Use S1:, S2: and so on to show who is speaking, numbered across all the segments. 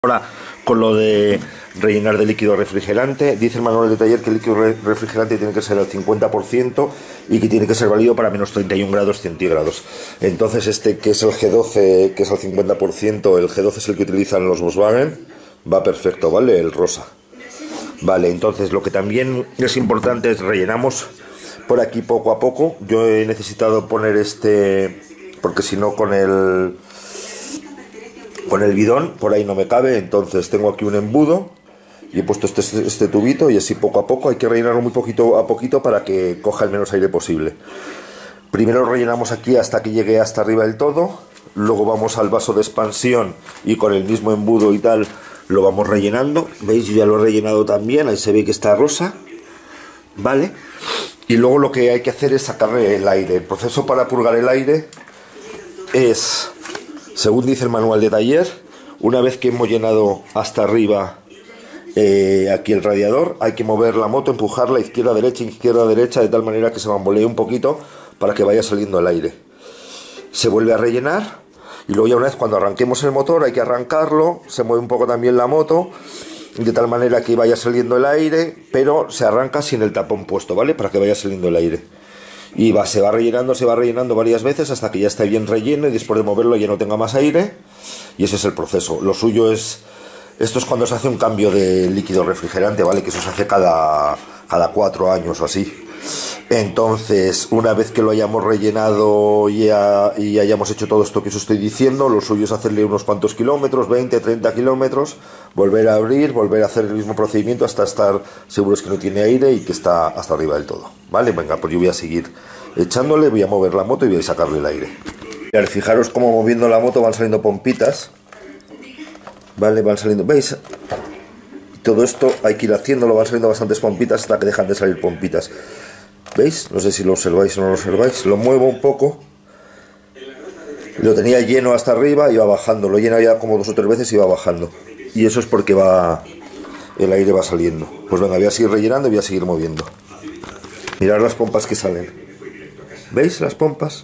S1: Ahora con lo de rellenar de líquido refrigerante, dice el manual de taller que el líquido refrigerante tiene que ser al 50% y que tiene que ser válido para menos 31 grados centígrados. Entonces este que es el G12, que es al 50%, el G12 es el que utilizan los Volkswagen, va perfecto, ¿vale? El rosa. Vale, entonces lo que también es importante es rellenamos por aquí poco a poco. Yo he necesitado poner este, porque si no con el bidón por ahí no me cabe, entonces tengo aquí un embudo y he puesto este tubito y así poco a poco hay que rellenarlo muy poquito a poquito para que coja el menos aire posible. Primero rellenamos aquí hasta que llegue hasta arriba del todo, luego vamos al vaso de expansión y con el mismo embudo y tal lo vamos rellenando. ¿Veis? Yo ya lo he rellenado también, ahí se ve que está rosa, ¿vale? Y luego lo que hay que hacer es sacarle el aire. El proceso para purgar el aire es, según dice el manual de taller, una vez que hemos llenado hasta arriba aquí el radiador, hay que mover la moto, empujarla izquierda derecha de tal manera que se bambolee un poquito para que vaya saliendo el aire. Se vuelve a rellenar y luego ya una vez cuando arranquemos el motor hay que arrancarlo, se mueve un poco también la moto de tal manera que vaya saliendo el aire, pero se arranca sin el tapón puesto, ¿vale? Para que vaya saliendo el aire. Y se va rellenando varias veces hasta que ya esté bien relleno y después de moverlo ya no tenga más aire. Y ese es el proceso. Lo suyo es, esto es cuando se hace un cambio de líquido refrigerante, ¿vale? Que eso se hace cada 4 años o así. Entonces, una vez que lo hayamos rellenado y hayamos hecho todo esto que os estoy diciendo, lo suyo es hacerle unos cuantos kilómetros, 20, 30 kilómetros, volver a abrir, volver a hacer el mismo procedimiento hasta estar seguros que no tiene aire y que está hasta arriba del todo. ¿Vale? Venga, pues yo voy a seguir echándole, voy a mover la moto y voy a sacarle el aire. Mirad, fijaros cómo moviendo la moto van saliendo pompitas. ¿Vale? Van saliendo, ¿veis? Todo esto hay que ir haciéndolo, van saliendo bastantes pompitas hasta que dejan de salir pompitas. ¿Veis? No sé si lo observáis o no lo observáis. Lo muevo un poco. Lo tenía lleno hasta arriba y va bajando. Lo llena ya como 2 o 3 veces y va bajando. Y eso es porque el aire va saliendo. Pues venga, voy a seguir rellenando y voy a seguir moviendo. Mirad las pompas que salen. ¿Veis las pompas?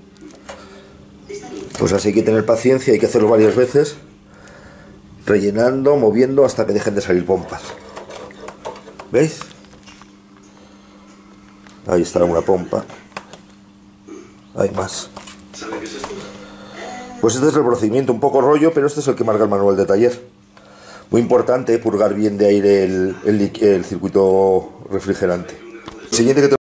S1: Pues así hay que tener paciencia, hay que hacerlo varias veces. Rellenando, moviendo hasta que dejen de salir pompas. ¿Veis? Ahí está una pompa. Hay más. Pues este es el procedimiento, un poco rollo, pero este es el que marca el manual de taller. Muy importante purgar bien de aire el circuito refrigerante. Siguiente que